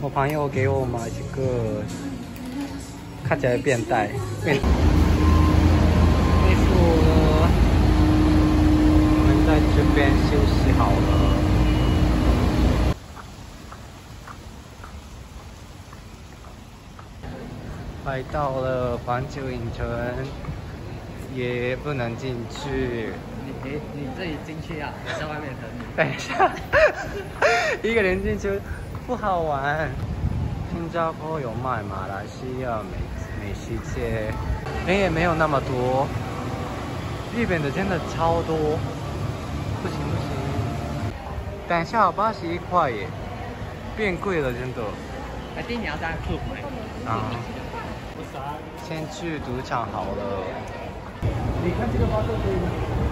我朋友给我买这个，看起来便袋，没错了。我们在这边休息好了。来到了环球影城，也不能进去。 你自己进去啊，我在外面等你。 等一下，一个人进去不好玩。新加坡有卖马来西亚美食街，人也没有那么多。日本的真的超多，不行不行。等一下，81块耶，变贵了真的。 I think 你要在 Club 买。 啊。先去赌场好了。 你看这个花色可以吗？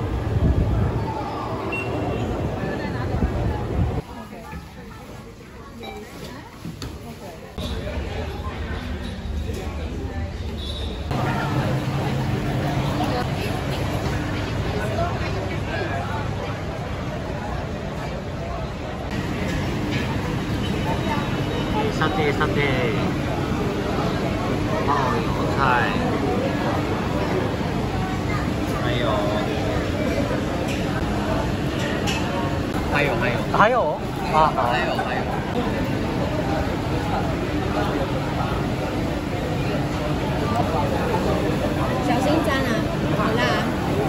沙爹，爆油菜，还有啊， 还有。 小心沾啊，好辣。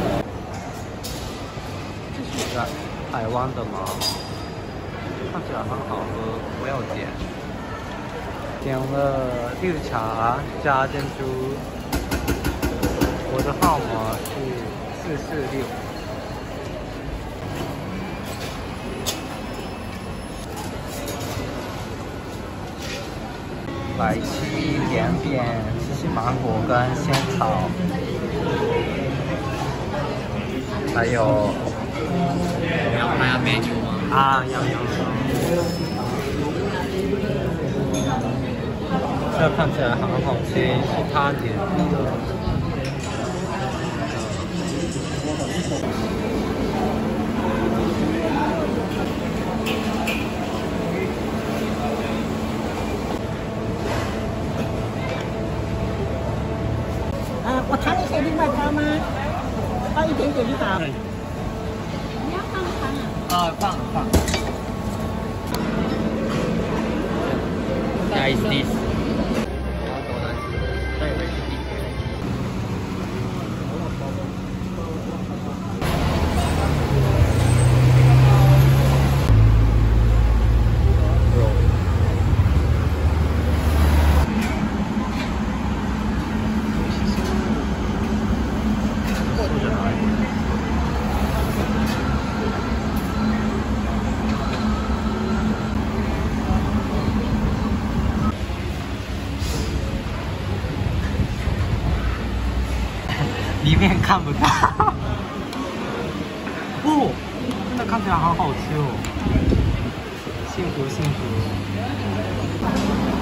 这是台湾的吗？看起来很好喝，我要点。点了绿茶加珍珠，我的号码是446。来吃凉面，吃芒果跟仙草，还有要拍下美酒吗？ 啊，要。这看起来很好吃，是他点的。 我汤可以另外包吗？包一点点就好。 你要放汤啊？ 放。Guys, this. 里面看不到。哦，真的看起来好好吃哦，幸福。